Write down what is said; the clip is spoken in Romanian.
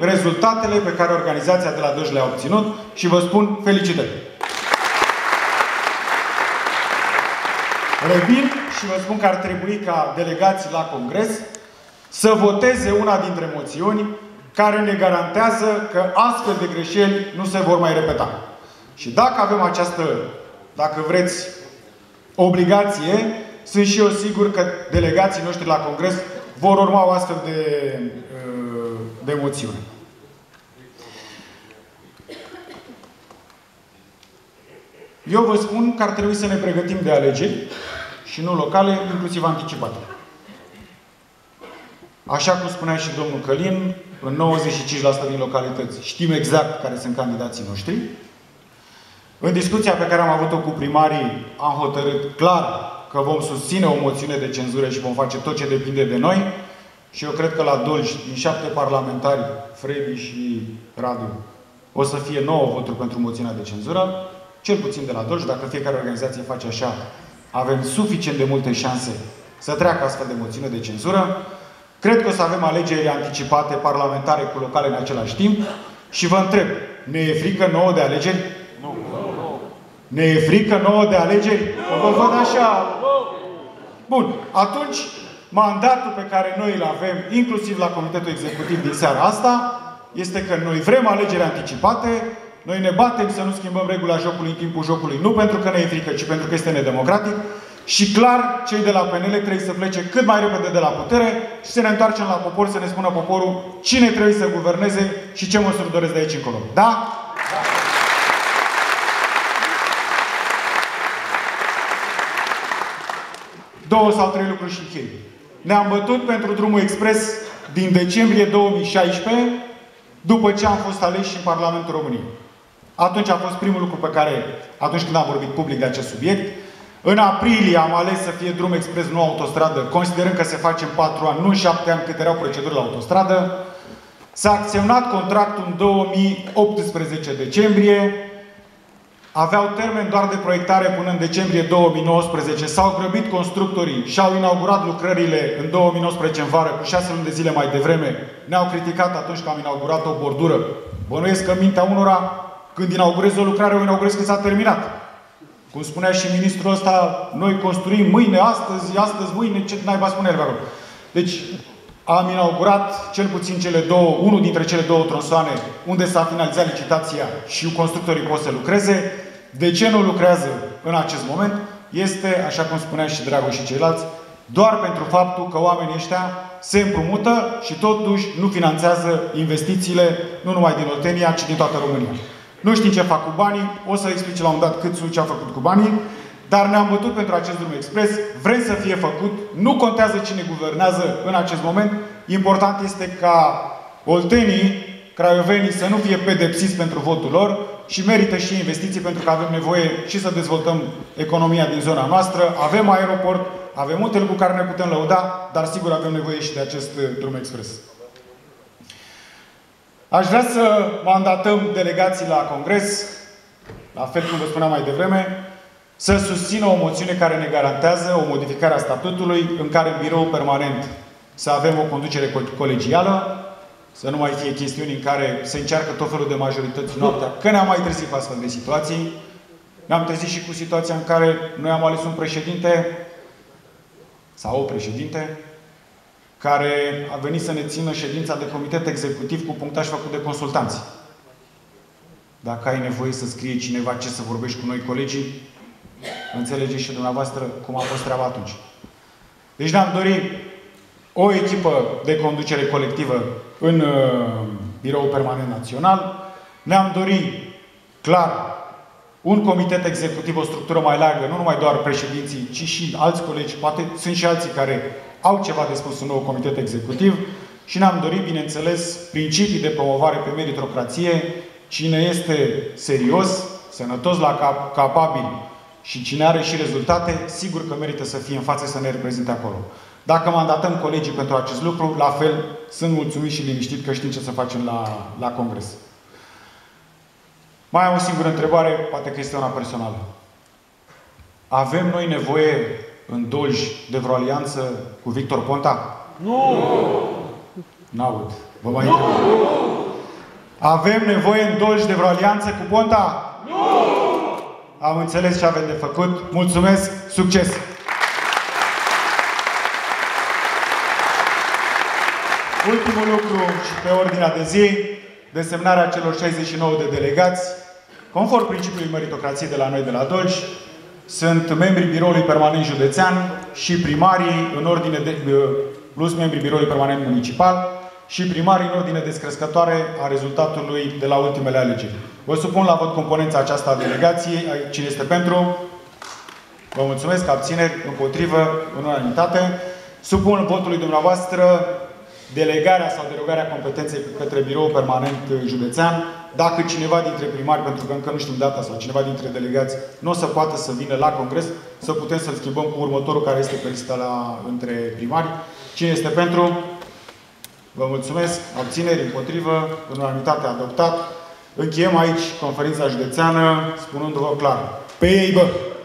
rezultatele pe care organizația de la Dolj le-a obținut și vă spun felicitări. Revin și vă spun că ar trebui ca delegații la Congres să voteze una dintre moțiuni care ne garantează că astfel de greșeli nu se vor mai repeta. Și dacă avem această, dacă vreți, obligație, sunt și eu sigur că delegații noștri la Congres vor urma o astfel de moțiune. Eu vă spun că ar trebui să ne pregătim de alegeri și nu locale, inclusiv anticipate. Așa cum spunea și domnul Călin, în 95% din localități știm exact care sunt candidații noștri. În discuția pe care am avut-o cu primarii, am hotărât clar că vom susține o moțiune de cenzură și vom face tot ce depinde de noi. Și eu cred că la Dolj, din 7 parlamentari, Fredi și Radu, o să fie 9 voturi pentru moțiunea de cenzură. Cel puțin de la Dolj, dacă fiecare organizație face așa, avem suficient de multe șanse să treacă astfel de moțiune de cenzură. Cred că o să avem alegeri anticipate, parlamentare cu locale în același timp. Și vă întreb, ne e frică nouă de alegeri? Nu. Ne e frică nouă de alegeri? Vă văd așa. Bun. Atunci, mandatul pe care noi îl avem, inclusiv la Comitetul Executiv din seara asta, este că noi vrem alegeri anticipate, noi ne batem să nu schimbăm regula jocului în timpul jocului, nu pentru că ne e frică, ci pentru că este nedemocratic. Și clar, cei de la PNL trebuie să plece cât mai repede de la putere și să ne întoarcem la popor, să ne spună poporul cine trebuie să guverneze și ce măsuri doresc de aici încolo. Da? Da. 2 sau 3 lucruri și închei. Ne-am bătut pentru drumul expres din decembrie 2016, după ce am fost aleși în Parlamentul României. Atunci a fost primul lucru pe care, atunci când am vorbit public de acest subiect, în aprilie am ales să fie drum expres, nu autostradă, considerând că se face în 4 ani, nu în 7 ani, cât erau proceduri la autostradă. S-a acționat contractul în 2018 decembrie. Aveau termen doar de proiectare până în decembrie 2019. S-au grăbit constructorii și au inaugurat lucrările în 2019 în vară, cu 6 luni de zile mai devreme. Ne-au criticat atunci că am inaugurat o bordură. Bănuiesc că în mintea unora, când inaugurezi o lucrare, o inaugurezi când s-a terminat. Cum spunea și ministrul ăsta, noi construim mâine, astăzi, mâine, ce naiba spune el acolo. Deci, am inaugurat cel puțin unul dintre cele 2 tronsoane unde s-a finalizat licitația și constructorii pot să lucreze. De ce nu lucrează în acest moment? Este, așa cum spunea și Dragoș și ceilalți, doar pentru faptul că oamenii ăștia se împrumută și totuși nu finanțează investițiile, nu numai din Oltenia, ci din toată România. Nu știm ce fac cu banii, o să explice la un dat cât ce a făcut cu banii, dar ne-am bătut pentru acest drum expres, vrem să fie făcut, nu contează cine guvernează în acest moment, important este ca oltenii, craiovenii să nu fie pedepsiți pentru votul lor și merită și investiții pentru că avem nevoie și să dezvoltăm economia din zona noastră, avem aeroport, avem multe lucruri care ne putem lăuda, dar sigur avem nevoie și de acest drum expres. Aș vrea să mandatăm delegații la Congres, la fel cum vă spuneam mai devreme, să susțină o moțiune care ne garantează o modificare a statutului, în care în birou permanent să avem o conducere colegială, să nu mai fie chestiuni în care se încearcă tot felul de majorități noaptea, că ne-am mai trezit cu astfel de situații. Ne-am trezit și cu situația în care noi am ales un președinte sau o președinte care a venit să ne țină ședința de comitet executiv cu punctaj făcut de consultanți. Dacă ai nevoie să scrie cineva ce să vorbești cu noi colegii, înțelegeți și dumneavoastră cum a fost treaba atunci. Deci ne-am dorit o echipă de conducere colectivă în Biroul Permanent Național. Ne-am dorit, clar, un comitet executiv, o structură mai largă, nu numai doar președinții, ci și alți colegi, poate sunt și alții care au ceva de spus în nou comitet executiv și ne-am dorit, bineînțeles, principii de promovare pe meritocrație. Cine este serios, sănătos la capabil și cine are și rezultate, sigur că merită să fie în față să ne reprezinte acolo. Dacă mandatăm colegii pentru acest lucru, la fel, sunt mulțumit și liniștit că știm ce să facem la Congres. Mai am o singură întrebare, poate că este una personală. Avem noi nevoie în Dolj de vreo alianță cu Victor Ponta? Nu! N-aud. Vă mai întreb. Avem nevoie în Dolj de vreo alianță cu Ponta? Nu! Am înțeles ce avem de făcut. Mulțumesc! Succes! Ultimul lucru și pe ordinea de zi, desemnarea celor 69 de delegați. Conform principiului meritocrației de la noi de la Dolj, sunt membrii Biroului Permanent Județean și primarii în ordine de, plus membrii Biroului Permanent Municipal și primarii în ordine descrescătoare a rezultatului de la ultimele alegeri. Vă supun la vot componența aceasta a delegației. Cine este pentru? Vă mulțumesc. Abțineri? Împotrivă? În unanimitate. Supun votului dumneavoastră delegarea sau derogarea competenței către Biroul Permanent Județean. Dacă cineva dintre primari, pentru că încă nu știm data, sau cineva dintre delegați nu o să poată să vină la congres, să putem să-l schimbăm cu următorul care este pe lista între primari. Cine este pentru? Vă mulțumesc. Abțineri? Împotrivă? În unanimitate adoptat. Încheiem aici conferința județeană spunându-vă clar. Pe ei, bă!